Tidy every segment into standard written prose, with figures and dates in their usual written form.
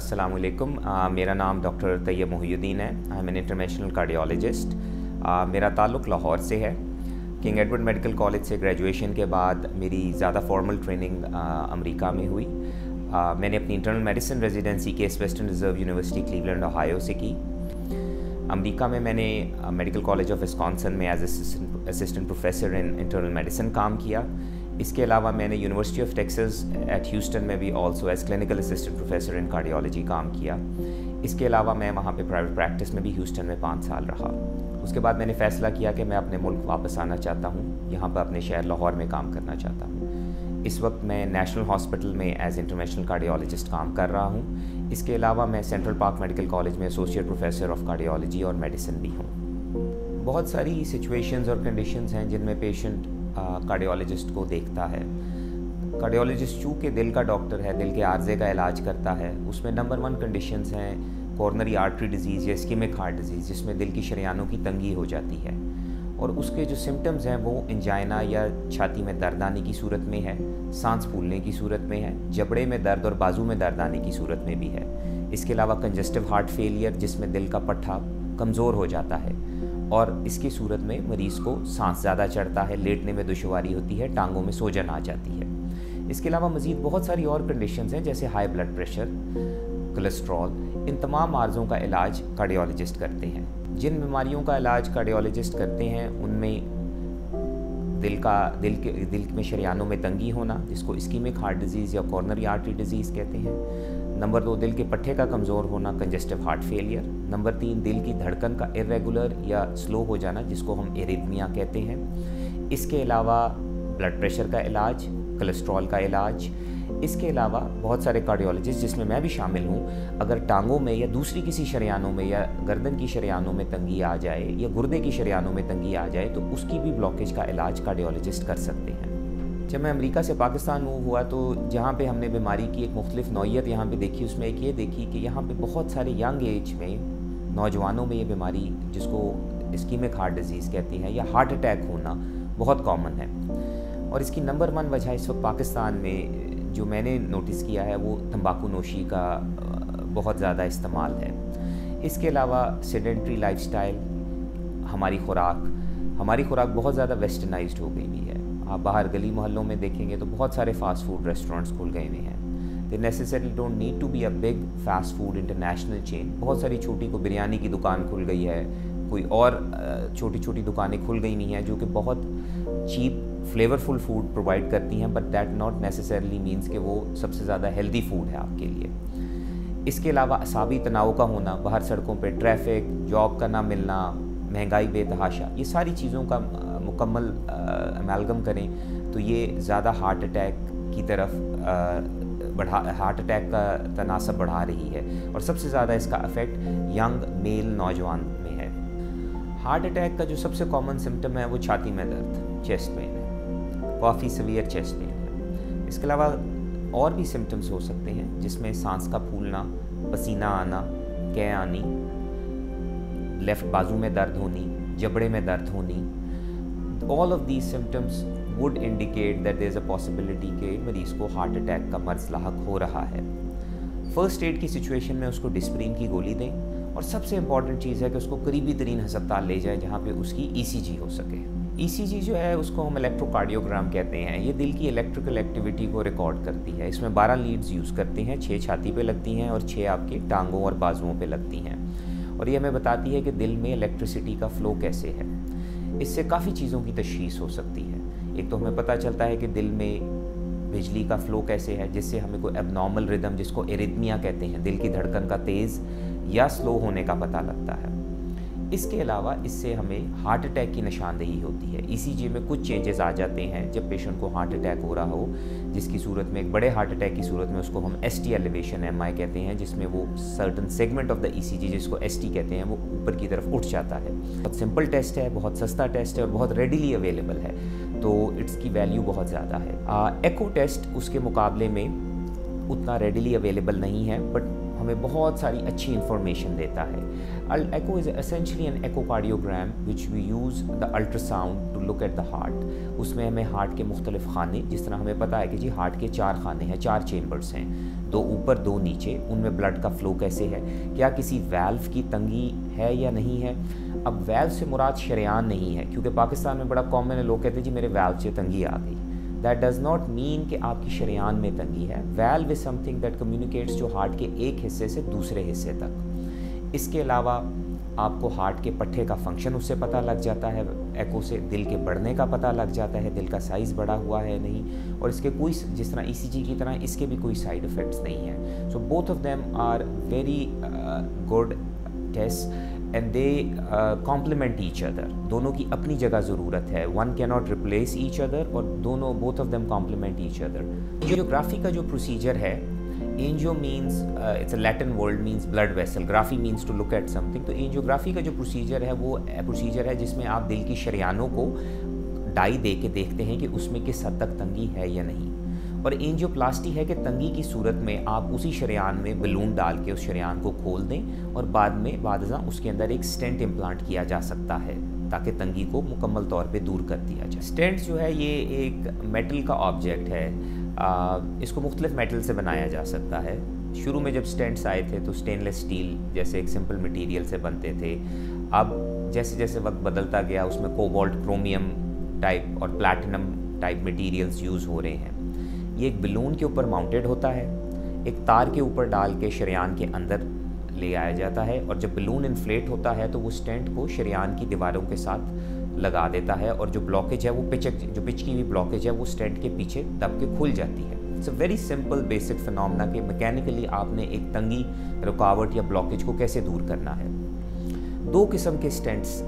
अस्सलाम वालेकुम। मेरा नाम डॉक्टर तैयब मोहयुद्दीन है। I am an international cardiologist. मेरा ताल्लुक़ लाहौर से है। किंग एडवर्ड मेडिकल कॉलेज से ग्रेजुएशन के बाद मेरी ज़्यादा फॉर्मल ट्रेनिंग अमेरिका में हुई। मैंने अपनी internal medicine residency Case Western Reserve University Cleveland Ohio से की। अमेरिका में मैंने मेडिकल कॉलेज ऑफ विस्कॉन्सिन में as assistant professor in internal medicine काम किया। इसके अलावा मैंने University of Texas at Houston में भी also as clinical assistant professor in cardiology काम किया। इसके अलावा मैं वहाँ पे प्राइवेट प्रैक्टिस में भी ह्यूस्टन में 5 साल रहा। उसके बाद मैंने फ़ैसला किया कि मैं अपने मुल्क वापस आना चाहता हूँ, यहाँ पर अपने शहर लाहौर में काम करना चाहता हूँ। इस वक्त मैं नेशनल हॉस्पिटल में एज इंटरनेशनल कार्डियोलॉजिस्ट काम कर रहा हूँ। इसके अलावा मैं सेंट्रल पार्क मेडिकल कॉलेज में एसोसिएट प्रोफेसर ऑफ कार्डियोलॉजी और मेडिसिन भी हूँ। बहुत सारी सिचुएशंस और कंडीशंस हैं जिनमें पेशेंट कार्डियोलॉजिस्ट को देखता है। कार्डियोलॉजिस्ट चूँकि दिल का डॉक्टर है, दिल के आर्जे का इलाज करता है, उसमें नंबर 1 कंडीशंस हैं कॉर्नरी आर्टरी डिजीज़ या इस्कीमिक हार्ट डिजीज़, जिसमें दिल की शरियानों की तंगी हो जाती है। और उसके जो सिम्टम्स हैं वो एंजाइना या छाती में दर्द आने की सूरत में है, सांस फूलने की सूरत में है, जबड़े में दर्द और बाजू में दर्द आने की सूरत में भी है। इसके अलावा कंजस्टिव हार्ट फेलियर, जिसमें दिल का पट्टा कमज़ोर हो जाता है और इसकी सूरत में मरीज़ को सांस ज़्यादा चढ़ता है, लेटने में दुश्वारी होती है, टांगों में सोजन आ जाती है। इसके अलावा मज़ीद बहुत सारी और कंडीशंस हैं जैसे हाई ब्लड प्रेशर, कोलेस्ट्रॉल। इन तमाम आर्ज़ों का इलाज कार्डियोलॉजिस्ट करते हैं। जिन बीमारियों का इलाज कार्डियोलॉजिस्ट करते हैं उनमें दिल में शरियानों में तंगी होना, जिसको इस्कीमिक हार्ट डिजीज़ या कॉर्नरी आर्टरी डिजीज़ कहते हैं। नंबर 2, दिल के पट्टे का कमज़ोर होना, कंजस्टिव हार्ट फेलियर। नंबर 3, दिल की धड़कन का इरेगुलर या स्लो हो जाना, जिसको हम एरिथमिया कहते हैं। इसके अलावा ब्लड प्रेशर का इलाज, कोलेस्ट्रॉल का इलाज। इसके अलावा बहुत सारे कार्डियोलॉजिस्ट, जिसमें मैं भी शामिल हूँ, अगर टांगों में या दूसरी किसी शरियानों में या गर्दन की शरियानों में तंगी आ जाए या गुर्दे की शरियानों में तंगी आ जाए तो उसकी भी ब्लॉकेज का इलाज कार्डियोलॉजिस्ट कर सकते हैं। जब मैं अमेरिका से पाकिस्तान मूव हुआ तो जहाँ पे हमने बीमारी की एक मुख्तलिफ नौइयत यहाँ पे देखी, उसमें एक ये देखी कि यहाँ पे बहुत सारे यंग एज में नौजवानों में ये बीमारी, जिसको इस्कीमिक हार्ट डिजीज़ कहते हैं, या हार्ट अटैक होना बहुत कॉमन है। और इसकी नंबर 1 वजह इस वक्त पाकिस्तान में जो मैंने नोटिस किया है वो तंबाकू नोशी का बहुत ज़्यादा इस्तेमाल है। इसके अलावा सेडेंट्री लाइफस्टाइल, हमारी खुराक बहुत ज़्यादा वेस्टर्नाइज्ड हो गई है। आप बाहर गली मोहल्लों में देखेंगे तो बहुत सारे फ़ास्ट फूड रेस्टोरेंट्स खुल गए हुए हैं। They necessarily don't need to be a big fast food international chain. बहुत सारी छोटी को बिरयानी की दुकान खुल गई है, कोई और छोटी छोटी दुकानें खुल गई हुई हैं जो कि बहुत चीप फ्लेवरफुल फूड प्रोवाइड करती हैं, but that not necessarily means कि वो सबसे ज़्यादा हेल्दी फूड है आपके लिए। इसके अलावा असाबी तनाव का होना, बाहर सड़कों पे ट्रैफिक, जॉब का ना मिलना, महंगाई बेतहाशा, ये सारी चीज़ों का मुकम्मल अमेलगम करें तो ये ज़्यादा हार्ट अटैक की तरफ हार्ट अटैक का तनासब बढ़ा रही है। और सबसे ज़्यादा इसका इफ़ेक्ट यंग मेल नौजवान में है। हार्ट अटैक का जो सबसे कॉमन सिम्टम है वो छाती में दर्द, चेस्ट पेन है, काफ़ी सीवियर चेस्ट पेन है। इसके अलावा और भी सिम्टम्स हो सकते हैं जिसमें सांस का फूलना, पसीना आना, कै आनी, लेफ़्ट बाजू में दर्द होनी, जबड़े में दर्द होनी। All of these symptoms would indicate that there is a possibility कि मरीज़ को हार्ट अटैक का मर्ज़ लाहक हो रहा है। फ़र्स्ट एड की सिचुएशन में उसको डिस्प्रिन की गोली दें और सबसे इम्पॉर्टेंट चीज़ है कि उसको करीबी तरीन हस्पताल ले जाएं जहाँ पे उसकी ECG हो सके। ECG जो है उसको हम इलेक्ट्रोकार्डियोग्राम कहते हैं। ये दिल की इलेक्ट्रिकल एक्टिविटी को रिकॉर्ड करती है। इसमें 12 लीड्स यूज़ करते हैं, 6 छाती पे लगती हैं और 6 आपके टांगों और बाजुओं पे लगती हैं। और ये हमें बताती है कि दिल में इलेक्ट्रिसिटी का फ़्लो कैसे है। इससे काफ़ी चीज़ों की तशख़ीस हो सकती है। एक तो हमें पता चलता है कि दिल में बिजली का फ़्लो कैसे है, जिससे हमें कोई एबनॉर्मल रिदम, जिसको एरिथमिया कहते हैं, दिल की धड़कन का तेज़ या स्लो होने का पता लगता है। इसके अलावा इससे हमें हार्ट अटैक की निशानदेही होती है। ECG में कुछ चेंजेस आ जाते हैं जब पेशेंट को हार्ट अटैक हो रहा हो, जिसकी सूरत में एक बड़े हार्ट अटैक की सूरत में उसको हम ST एलिवेशन MI कहते हैं, जिसमें वो certain segment of the ECG, जिसको ST कहते हैं, वो ऊपर की तरफ उठ जाता है। बहुत सिंपल टेस्ट है, बहुत सस्ता टेस्ट है और बहुत रेडिली अवेलेबल है, तो इसकी वैल्यू बहुत ज़्यादा है। एको टेस्ट उसके मुकाबले में उतना रेडिली अवेलेबल नहीं है, बट हमें बहुत सारी अच्छी इंफॉर्मेशन देता है। Echo is essentially an echocardiogram which we use the ultrasound to look at the heart. उसमें हमें हार्ट के मुख्तलिफ खाने, जिस तरह हमें पता है कि जी हार्ट के 4 खाने हैं, 4 चेम्बर्स हैं, 2 ऊपर 2 नीचे, उनमें ब्लड का फ्लो कैसे है, क्या किसी वैल्व की तंगी है या नहीं है। अब वैल्व से मुराद शरेआन नहीं है, क्योंकि पाकिस्तान में बड़ा कॉमन है, लोग कहते हैं जी मेरे वैल्व से तंगी आ गई। दैट डज़ नॉट मीन कि आपकी शरेआन में तंगी है। Valve is something that communicates जो हार्ट के एक हिस्से से दूसरे हिस्से तक। इसके अलावा आपको हार्ट के पट्टे का फंक्शन उससे पता लग जाता है, एको से दिल के बढ़ने का पता लग जाता है, दिल का साइज़ बढ़ा हुआ है नहीं, और इसके कोई, जिस तरह ECG की तरह इसके भी कोई साइड इफ़ेक्ट्स नहीं हैं। So both of them are very good test and they complement each other. दोनों की अपनी जगह ज़रूरत है, one can not replace each other, और दोनों both of them complement each other. Angiography का जो प्रोसीजर है, angio means it's a Latin word means blood vessel, graphy means to look at something. तो एंजियोग्राफी का जो प्रोसीजर है वो प्रोसीजर है जिसमें आप दिल की शरेयानों को डाई दे के देखते हैं कि उसमें किस हद तक तंगी है या नहीं। और एंजियोप्लास्टी है कि तंगी की सूरत में आप उसी शरेयान में बलून डाल के उस शरेयान को खोल दें और बाद में बादज़ा उसके अंदर एक स्टेंट इम्प्लांट किया जा सकता है ताकि तंगी को मुकम्मल तौर पे दूर कर दिया जाए। स्टेंट जो है ये एक मेटल का ऑब्जेक्ट है, इसको मुख्तलिफ मेटल से बनाया जा सकता है। शुरू में जब स्टेंट्स आए थे तो स्टेनलेस स्टील जैसे एक सिंपल मटेरियल से बनते थे। अब जैसे जैसे वक्त बदलता गया उसमें कोबाल्ट, क्रोमियम टाइप और प्लैटिनम टाइप मटेरियल्स यूज़ हो रहे हैं। ये एक बलून के ऊपर माउंटेड होता है, एक तार के ऊपर डाल के शरेयान के अंदर ले आया जाता है, और जब बलून इन्फ्लेट होता है तो वो स्टेंट को शरेयान की दीवारों के साथ लगा देता है, और जो ब्लॉकेज है वो जो पिचकी हुई ब्लॉकेज है वो स्टेंट के पीछे दब के खुल जाती है। It's a very simple basic phenomena कि मैकेनिकली आपने एक तंगी, रुकावट या ब्लॉकेज को कैसे दूर करना है। 2 किस्म के स्टेंट्स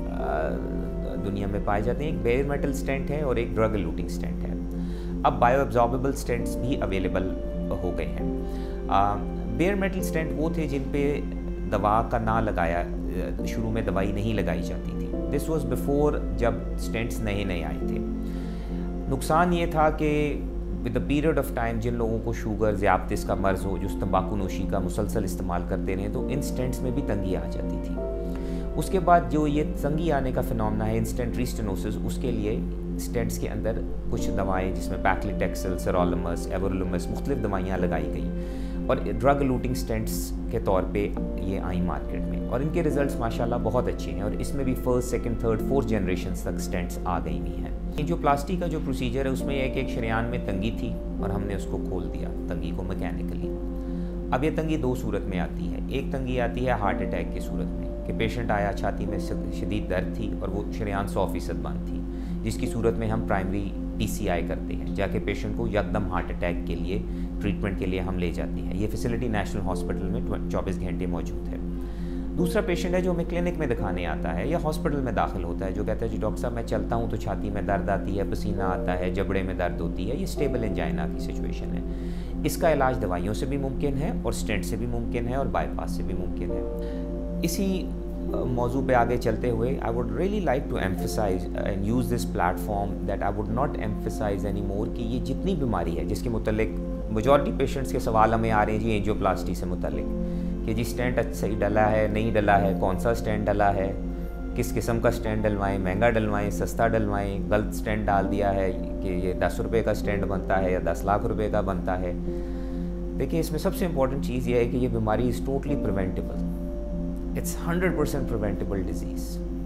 दुनिया में पाए जाते हैं, एक बेयर मेटल स्टेंट है और एक ड्रग एलूटिंग स्टेंट है। अब बायो एब्जॉर्बेबल स्टेंट्स भी अवेलेबल हो गए हैं। बेयर मेटल स्टेंट वो थे जिन पे दवा का ना लगाया, शुरू में दवाई नहीं लगाई जाती थी। दिस वाज बिफोर जब स्टेंट्स नए नए आए थे। नुकसान ये था कि with the period of time जिन लोगों को शुगर, ज़ियाबतिस का मर्ज़ हो, जो तंबाकू नोशी का मुसलसल इस्तेमाल करते रहे, तो इन स्टेंट्स में भी तंगी आ जाती थी। उसके बाद जो ये तंगी आने का फिनोमेना है इंस्टेंट रीस्टेनोसिस, उसके लिए स्टेंट्स के अंदर कुछ दवाएं जिसमें पैक्लिटेक्सेल, सेरोलमस, एवरोलमस, मुख्तलिफ दवाइयाँ लगाई गई और ड्रग लूटिंग स्टेंट्स के तौर पे ये आई मार्केट में, और इनके रिजल्ट्स माशाल्लाह बहुत अच्छे हैं, और इसमें भी first, second, third, fourth generation तक स्टेंट्स आ गई हुई हैं। एंजियोप्लास्टी का जो प्रोसीजर है उसमें एक शरेयान में तंगी थी और हमने उसको खोल दिया, तंगी को मैकेनिकली। अब ये तंगी 2 सूरत में आती है। एक तंगी आती है हार्ट अटैक की सूरत में कि पेशेंट आया, छाती में शदीद दर्द थी और वो शरेयान 100% बंद थी, जिसकी सूरत में हम प्राइमरी PCI करते हैं, जाके पेशेंट को यकदम हार्ट अटैक के लिए ट्रीटमेंट के लिए हम ले जाते हैं। ये फैसिलिटी नेशनल हॉस्पिटल में 24 घंटे मौजूद है। दूसरा पेशेंट है जो हमें क्लिनिक में दिखाने आता है या हॉस्पिटल में दाखिल होता है, जो कहता है जी डॉक्टर साहब मैं चलता हूँ तो छाती में दर्द आती है, पसीना आता है, जबड़े में दर्द होती है, ये स्टेबल एंजाइना की सिचुएशन है। इसका इलाज दवाइयों से भी मुमकिन है और स्टेंट से भी मुमकिन है और बाईपास से भी मुमकिन है। इसी मौजू पे आगे चलते हुए I would really like to emphasize and use this platform that I would not emphasize any more कि ये जितनी बीमारी है जिसके मुतल्लिक मेजॉरिटी पेशेंट्स के सवाल हमें आ रहे हैं जी एंजियोप्लास्टी से मुतल्लिक कि जी स्टेंट सही डला है, नहीं डला है, कौन सा स्टेंट डला है, किस किस्म का स्टेंट डलवाएं, महंगा डलवाएं, सस्ता डलवाएं, गलत स्टेंट डाल दिया है कि ये 10 रुपये का स्टेंट बनता है या 10 लाख रुपए का बनता है। देखिए इसमें सबसे इम्पॉर्टेंट चीज़ ये है कि ये बीमारी is totally preventable. It's 100% preventable disease.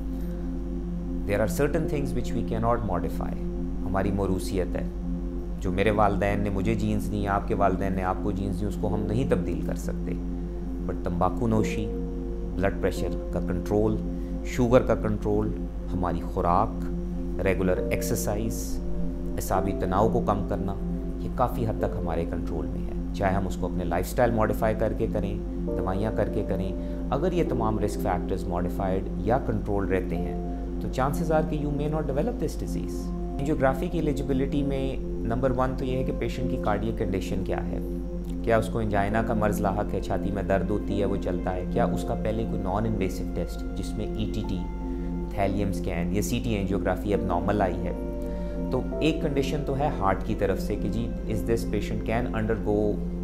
There are certain things which we cannot modify. हमारी मौरूसियत है, जो मेरे वालदैन ने मुझे जीन्स दी, आपके वालदैन ने आपको जीन्स दी, उसको हम नहीं तब्दील कर सकते। बट तंबाकू नोशी, ब्लड प्रेशर का कंट्रोल, शुगर का कंट्रोल, हमारी खुराक, रेगुलर एक्सरसाइज, असाबी तनाव को कम करना, ये काफ़ी हद तक हमारे कंट्रोल में है। चाहे हम उसको अपने लाइफस्टाइल मॉडिफाई करके करें, दवाइयाँ करके करें, अगर ये तमाम रिस्क फैक्टर्स मॉडिफाइड या कंट्रोल रहते हैं तो चांसेस आर कि you may not develop this disease. Angiography की एलिजिबिलिटी में नंबर 1 तो ये है कि पेशेंट की कार्डियक कंडीशन क्या है, क्या उसको एंजाइना का मर्ज़ लाहक है, छाती में दर्द होती है, वो चलता है, क्या उसका पहले कोई नॉन इन्वेसिव टेस्ट जिसमें ETT, थैलियम स्कैन या CT एंजियोग्राफी अब नॉर्मल आई है। तो एक कंडीशन तो है हार्ट की तरफ से कि जी is this patient can undergo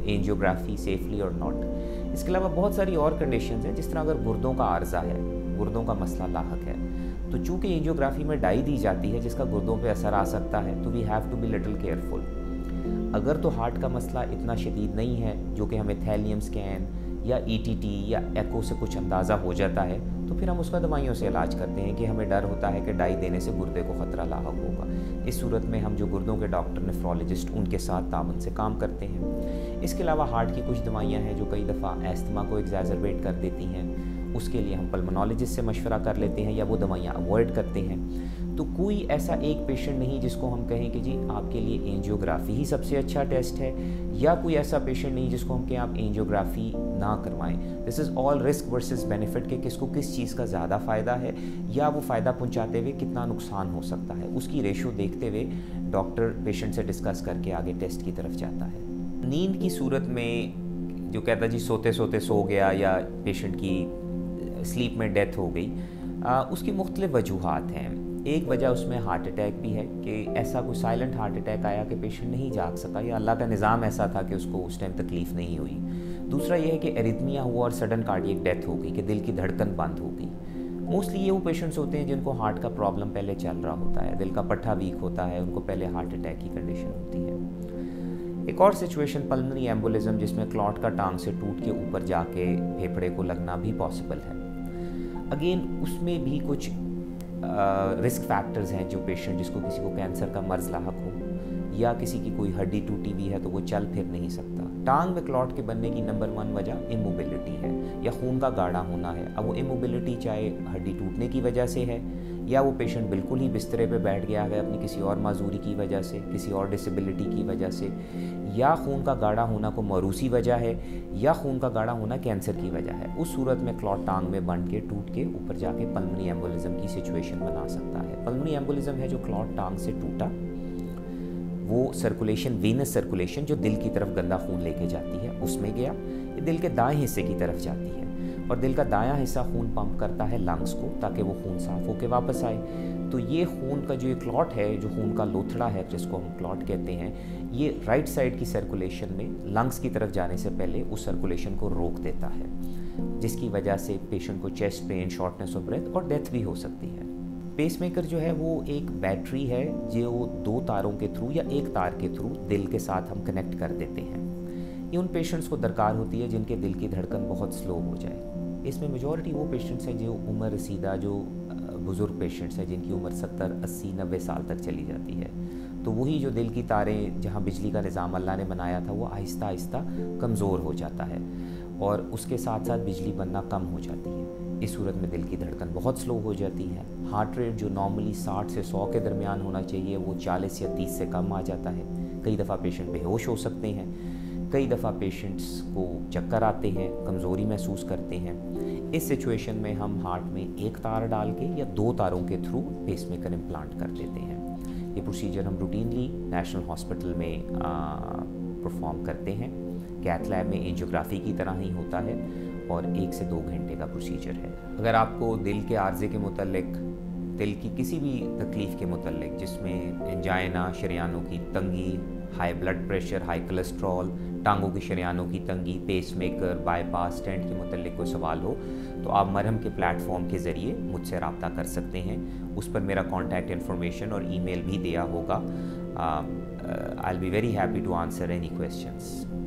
angiography safely और नॉट। इसके अलावा बहुत सारी और कंडीशंस हैं, जिस तरह अगर गुर्दों का आर्जा है, गुर्दों का मसला लाहक है, तो चूँकि एंजियोग्राफी में डाई दी जाती है जिसका गुर्दों पे असर आ सकता है, तो we have to be little careful. अगर तो हार्ट का मसला इतना शदीद नहीं है जो कि हमें थैलियम स्कैन या ईटीटी या एको से कुछ अंदाज़ा हो जाता है, तो फिर हम उसका दवाइयों से इलाज करते हैं कि हमें डर होता है कि डाई देने से गुर्दे को ख़तरा लाहक होगा। इस सूरत में हम जो गुर्दों के डॉक्टर नेफ्रोलॉजिस्ट उनके साथ ताबन से काम करते हैं। इसके अलावा हार्ट की कुछ दवाइयाँ हैं जो कई दफ़ा एस्थमा को एग्जैजरबेट कर देती हैं, उसके लिए हम पल्मोनोलॉजिस्ट से मशवरा कर लेते हैं या वो दवाइयाँ अवॉइड करते हैं। तो कोई ऐसा एक पेशेंट नहीं जिसको हम कहें कि जी आपके लिए एंजियोग्राफी ही सबसे अच्छा टेस्ट है, या कोई ऐसा पेशेंट नहीं जिसको हम कहें आप एंजियोग्राफी ना करवाएं। This is all risk versus benefit के किसको किस चीज़ का ज़्यादा फ़ायदा है या वो फ़ायदा पहुंचाते हुए कितना नुकसान हो सकता है, उसकी रेशो देखते हुए डॉक्टर पेशेंट से डिस्कस करके आगे टेस्ट की तरफ जाता है। नींद की सूरत में जो कहता जी सोते सोते सो गया या पेशेंट की स्लीप में डेथ हो गई, उसकी मुख्तलिफ वजूहात हैं। एक वजह उसमें हार्ट अटैक भी है कि ऐसा कोई साइलेंट हार्ट अटैक आया कि पेशेंट नहीं जाग सका या अल्लाह का निज़ाम ऐसा था कि उसको उस टाइम तकलीफ़ नहीं हुई। दूसरा ये है कि एरिथमिया हुआ और सडन कार्डियक डेथ हो गई कि दिल की धड़कन बंद हो गई। मोस्टली ये वो पेशेंट्स होते हैं जिनको हार्ट का प्रॉब्लम पहले चल रहा होता है, दिल का पट्टा वीक होता है, उनको पहले हार्ट अटैक की कंडीशन होती है। एक और सिचुएशन पल्मोनरी एम्बोलिज्म, जिसमें क्लॉट का टांग से टूट के ऊपर जाके फेफड़े को लगना भी पॉसिबल है। अगेन उसमें भी कुछ रिस्क फैक्टर्स हैं, जो पेशेंट जिसको किसी को कैंसर का मर्ज लाहक हो या किसी की कोई हड्डी टूटी हुई है तो वो चल फिर नहीं सकता। टांग में क्लॉट के बनने की नंबर 1 वजह इमोबिलिटी है या खून का गाढ़ा होना है। अब वो इमोबिलिटी चाहे हड्डी टूटने की वजह से है या वो पेशेंट बिल्कुल ही बिस्तरे पे बैठ गया है अपनी किसी और माजूरी की वजह से, किसी और डिसेबिलिटी की वजह से, या खून का गाढ़ा होना को मौरूसी वजह है या खून का गाढ़ा होना कैंसर की वजह है, उस सूरत में क्लॉट टांग में बन के टूट के ऊपर जाके पल्मोनरी एम्बोलिज्म की सिचुएशन बना सकता है। पल्मोनरी एम्बोलिज्म है जो क्लॉट टांग से टूटा, वो सर्कुलेशन, वीनस सर्कुलेशन जो दिल की तरफ गंदा खून लेके जाती है उसमें गया, ये दिल के दाएं हिस्से की तरफ जाती है और दिल का दायां हिस्सा खून पंप करता है लंग्स को ताकि वो खून साफ होके वापस आए। तो ये खून का जो ये क्लॉट है, जो खून का लोथड़ा है जिसको हम क्लॉट कहते हैं, ये राइट साइड की सर्कुलेशन में लंग्स की तरफ जाने से पहले उस सर्कुलेशन को रोक देता है, जिसकी वजह से पेशेंट को chest pain, shortness of breath और डेथ भी हो सकती है। पेसमेकर जो है वो एक बैटरी है जो 2 तारों के थ्रू या एक तार के थ्रू दिल के साथ हम कनेक्ट कर देते हैं। ये उन पेशेंट्स को दरकार होती है जिनके दिल की धड़कन बहुत स्लो हो जाए। इसमें मेजॉरिटी वो पेशेंट्स हैं जो उम्र रसीदा, जो बुज़ुर्ग पेशेंट्स हैं जिनकी उम्र 70, 80, 90 साल तक चली जाती है। तो वही जो दिल की तारें जहाँ बिजली का निज़ाम अल्लाह ने बनाया था वो आहिस्ता आहिस्ता कमज़ोर हो जाता है और उसके साथ साथ बिजली बनना कम हो जाती है। इस सूरत में दिल की धड़कन बहुत स्लो हो जाती है। हार्ट रेट जो नॉर्मली 60 से 100 के दरमियान होना चाहिए वो 40 या 30 से कम आ जाता है। कई दफ़ा पेशेंट बेहोश हो सकते हैं, कई दफ़ा पेशेंट्स को चक्कर आते हैं, कमज़ोरी महसूस करते हैं। इस सिचुएशन में हम हार्ट में एक तार डाल के या 2 तारों के थ्रू पेसमेकर इम्प्लांट कर देते हैं। ये प्रोसीजर हम रूटीनली नेशनल हॉस्पिटल में परफॉर्म करते हैं। कैथ लैब में एंजियोग्राफी की तरह ही होता है और 1 से 2 घंटे का प्रोसीजर है। अगर आपको दिल के आर्जे के मुतल्लिक, दिल की किसी भी तकलीफ़ के मुतल्लिक जिसमें एंजाइना, शरियानों की तंगी, high blood pressure, high cholesterol, टांगों की शरियानों की तंगी, पेसमेकर, बाईपास, स्टेंट के मुतल्लिक कोई सवाल हो तो आप मरहम के प्लेटफॉर्म के ज़रिए मुझसे रब्ता कर सकते हैं। उस पर मेरा कॉन्टैक्ट इन्फॉर्मेशन और ईमेल भी दिया होगा। I will be very happy to answer any questions.